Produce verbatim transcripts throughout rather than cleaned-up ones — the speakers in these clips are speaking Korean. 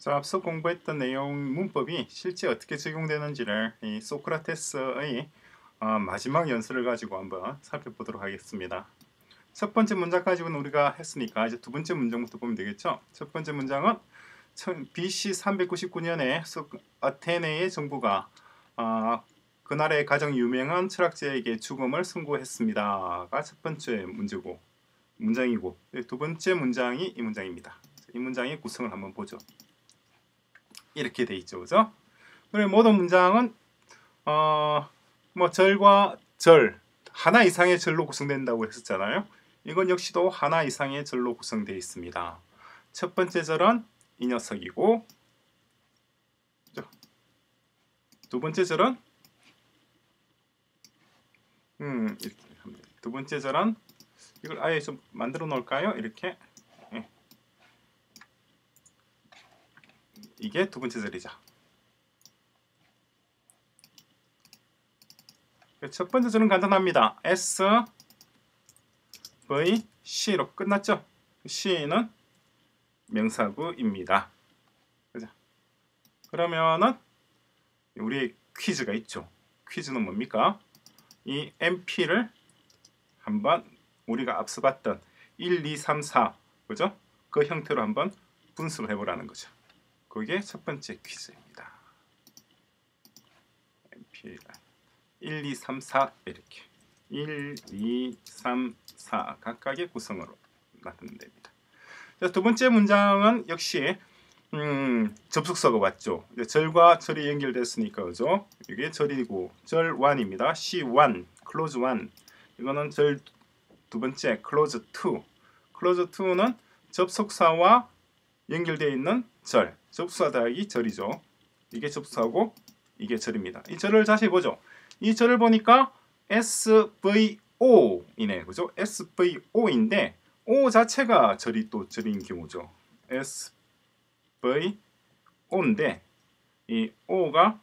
자, 앞서 공부했던 내용 문법이 실제 어떻게 적용되는지를 이 소크라테스의 어, 마지막 연설을 가지고 한번 살펴보도록 하겠습니다. 첫 번째 문장까지는 우리가 했으니까 이제 두 번째 문장부터 보면 되겠죠. 첫 번째 문장은 비씨 삼백구십구 년에 아테네의 정부가 어, 그날의 가장 유명한 철학자에게 죽음을 선고했습니다가 첫 번째 문제고 문장이고 두 번째 문장이 이 문장입니다. 이 문장의 구성을 한번 보죠. 이렇게 돼 있죠, 그죠? 그리고 모든 문장은 어, 뭐 절과 절 하나 이상의 절로 구성된다고 했었잖아요. 이건 역시도 하나 이상의 절로 구성되어 있습니다. 첫 번째 절은 이 녀석이고, 그죠? 두 번째 절은 음 이렇게 합니다. 두 번째 절은 이걸 아예 좀 만들어 놓을까요? 이렇게 예. 이게 두 번째 절이죠. 첫 번째 절은 간단합니다. S, V, C로 끝났죠. C는 명사구입니다. 그죠? 그러면은 우리 퀴즈가 있죠. 퀴즈는 뭡니까? 이 엠피를 한번 우리가 앞서 봤던 일, 이, 삼, 사 그죠? 그 형태로 한번 분석을 해보라는 거죠. 그게 첫 번째 퀴즈입니다. 엠피 일, 이, 삼, 사 이렇게 일, 이, 삼, 사 각각의 구성으로 나타냅니다. 자, 두 번째 문장은 역시 음, 접속사가 왔죠. 이제 절과 절이 연결됐으니까 그죠? 이게 절이고 절 일입니다. 씨 일, 클로즈 일. 이거는 절 두 번째 클로즈 투. 클로즈 투는 접속사와 연결되어 있는 절. 접속사 더하기 절이죠. 이게 접속사고 이게 절입니다. 이 절을 다시 보죠. 이 절을 보니까 에스브이오이네. 그죠? 에스브이오인데 O 자체가 절이 또 절인 경우죠. 에스브이오인데 이 O가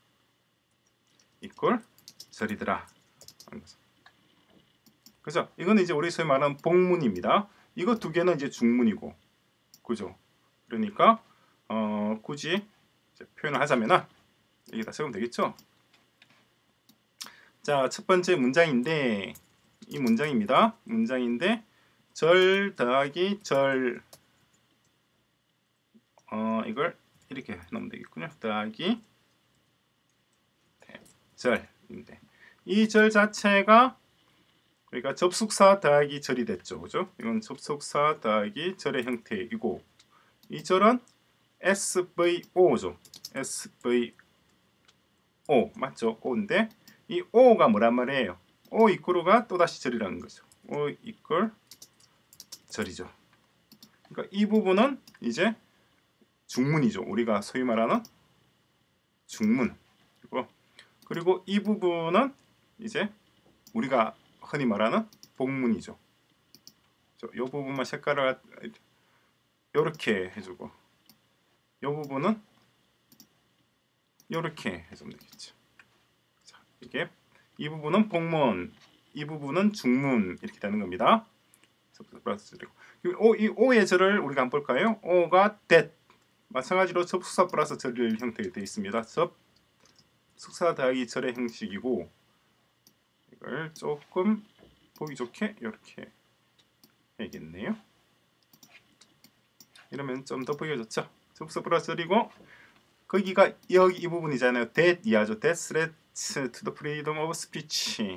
이퀄 절이더라. 그죠? 이거는 이제 우리 소위 말하는 복문입니다. 이거 두 개는 이제 중문이고, 그죠? 그러니까 어, 굳이 이제 표현을 하자면은 여기다 적으면 되겠죠? 자, 첫 번째 문장인데 이 문장입니다. 문장인데 절 더하기 절 어, 이걸 이렇게 넣으면 되겠군요. 더하기 절인데 이 절 자체가 그러니까 접속사 더하기 절이 됐죠. 그죠? 이건 접속사 더하기 절의 형태이고 이 절은 에스브이오죠. 에스브이오 맞죠? O인데 이 O가 뭐란 말이에요? O 이퀄가 또다시 절이라는 거죠. O 이퀄 절이죠. 그러니까 이 부분은 이제 중문이죠. 우리가 소위 말하는 중문. 그리고 이 부분은 이제 우리가 흔히 말하는 복문이죠. 이 부분만 색깔을 이렇게 해주고 이 부분은 이렇게 해주면 되겠죠. 자, 이게 이 부분은 복문, 이 부분은 중문 이렇게 되는 겁니다. 오, 이 O의 절을 우리가 한번 볼까요? O가 that 마찬가지로 접속사 플러스 절일 형태가 되어 있습니다. 접속사 더하기 절의 형식이고 이걸 조금 보기 좋게 이렇게 해야겠네요. 이러면 좀 더 보기가 좋죠. 접속사 플러스 절이고 거기가 여기 이 부분이잖아요. that 이하죠. that threats to the freedom of speech.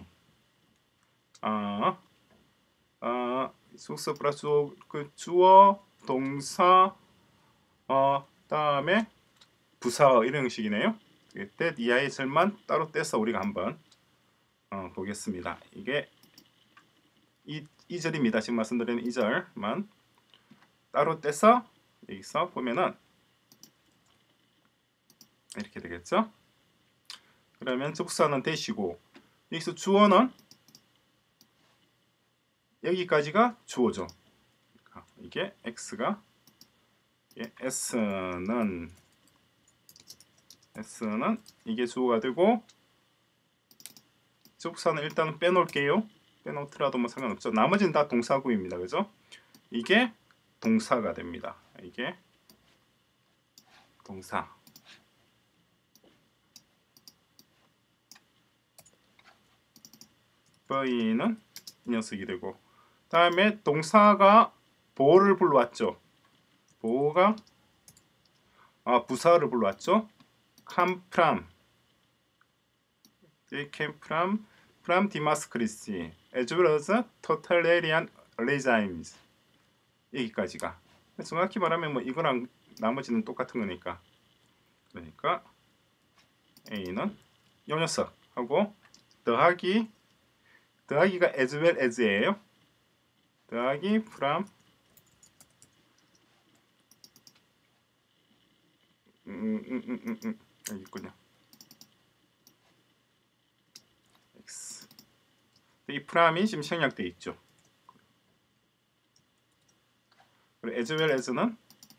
아, 아, 접속사 플러스 주어, 그 주어, 동사, 어, 다음에 부사 이런 형식이네요. that 이하의 절만 따로 떼서 우리가 한번 어, 보겠습니다. 이게 이, 이 절입니다. 지금 말씀드린 이 절만 따로 떼서 여기서 보면은 이렇게 되겠죠. 그러면 접속사는 that이고 여기서 주어는 여기까지가 주어죠. 이게 x가 이게 s는 s는 이게 주어가 되고 접속사는 일단은 빼놓을게요. 빼놓더라도 뭐 상관없죠. 나머지는 다 동사구입니다. 그죠? 이게 동사가 됩니다. 이게 동사. V는 이 녀석이 되고, 다음에 동사가 보를 불러왔죠. 보가 아 부사를 불러왔죠. come from, they came from from Damascus as well as totalitarian regimes. 여기까지가 정확히 말하면 뭐 이거랑 나머지는 똑같은 거니까. 그러니까 A는 요 녀석 하고 더하기 더하기가 as well as예요. 더하기 from 음, 음, 음, 음, 음. 여기 있군요. X. 이 프람이 지금 생략되어 있죠. 그리고 as well as는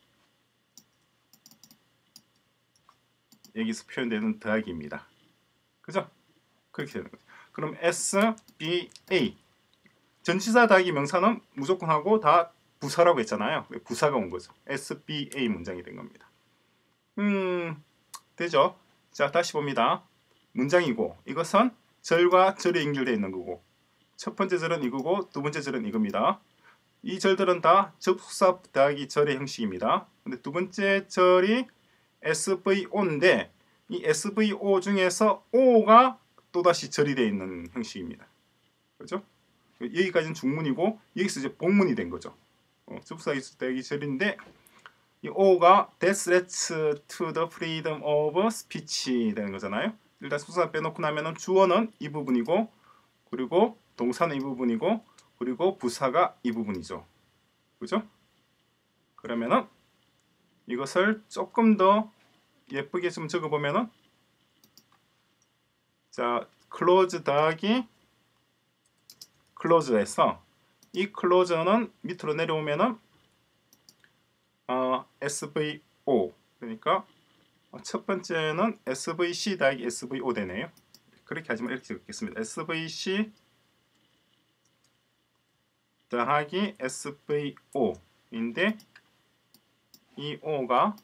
여기서 표현되는 더하기입니다. 그죠? 그렇게 되는 거죠. 그럼 S, B, A 전치사 더하기 명사는 무조건 하고 다 부사라고 했잖아요. 부사가 온 거죠. S, B, A 문장이 된 겁니다. 음, 되죠? 자, 다시 봅니다. 문장이고 이것은 절과 절이 연결되어 있는 거고 첫 번째 절은 이거고 두 번째 절은 이겁니다. 이 절들은 다 접속사 더하기 절의 형식입니다. 근데 두 번째 절이 에스브이오인데 이 에스브이오 중에서 O가 또다시 절이 되어 있는 형식입니다. 그렇죠? 여기까지는 중문이고 여기서 이제 복문이 된 거죠. 어, 접속사 더하기 절인데 이 O가 That leads to the freedom of speech 되는 거잖아요. 일단 수사 빼놓고 나면은 주어는 이 부분이고 그리고 동사는 이 부분이고 그리고 부사가 이 부분이죠. 그죠? 그러면은 이것을 조금 더 예쁘게 좀 적어보면은 자 close 더하기 close에서 이 close는 밑으로 내려오면은 어, 에스브이오 그러니까 첫 번째는 에스브이씨 더하기 에스브이오 되네요. 그렇게 하지만 이렇게 적겠습니다. 에스브이씨 더하기 에스브이오인데 이 O가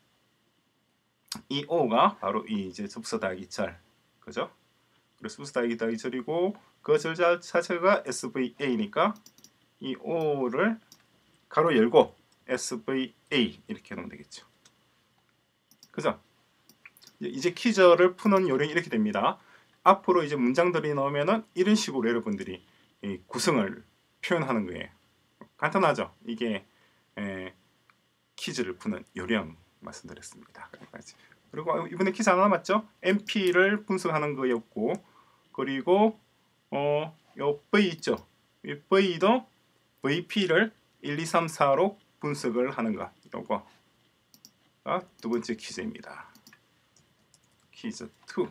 이 O가 바로 이 이제 접수 더하기 절 그죠? 그래서 접수 더하기 더하기 절이고 그 절 자체가 에스브이에이니까 이 O를 가로 열고 에스브이에이 이렇게 놓으면 되겠죠. 그죠? 이제 키절을 푸는 요령이 이렇게 됩니다. 앞으로 이제 문장들이 나오면은 이런 식으로 여러분들이 이 구성을 표현하는 거예요. 간단하죠? 이게 에, 퀴즈를 푸는 요령 말씀드렸습니다. 그리고 이번에 퀴즈 하나 남았죠? 엠피를 분석하는 거였고 그리고 어, 요 V 있죠? 이 V도 브이피를 일, 이, 삼, 사로 분석을 하는 거. 요거가 두 번째 퀴즈입니다. 퀴즈 이.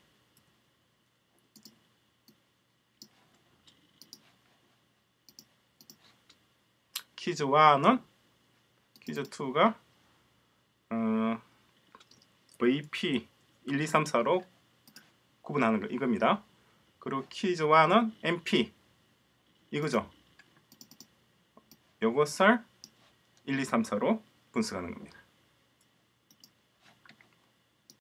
퀴즈 일은 퀴즈 이가 어, 브이피 일, 이, 삼, 사로 구분하는 거 이겁니다. 그리고 퀴즈 일은 엠피 이거죠. 요것을 일, 이, 삼, 사로 분석하는 겁니다.